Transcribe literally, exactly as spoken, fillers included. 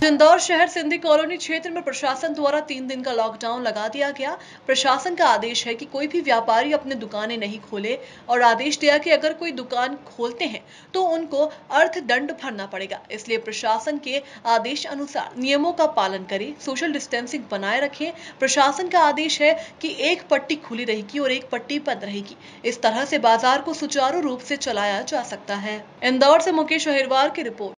इंदौर शहर सिंधी कॉलोनी क्षेत्र में प्रशासन द्वारा तीन दिन का लॉकडाउन लगा दिया गया। प्रशासन का आदेश है कि कोई भी व्यापारी अपने दुकानें नहीं खोले और आदेश दिया कि अगर कोई दुकान खोलते हैं तो उनको अर्थदंड भरना पड़ेगा। इसलिए प्रशासन के आदेश अनुसार नियमों का पालन करें, सोशल डिस्टेंसिंग बनाए रखें। प्रशासन का आदेश है कि एक पट्टी खुली रहेगी और एक पट्टी बंद रहेगी। इस तरह से बाजार को सुचारू रूप से चलाया जा सकता है। इंदौर से मुकेश अहिरवार की रिपोर्ट।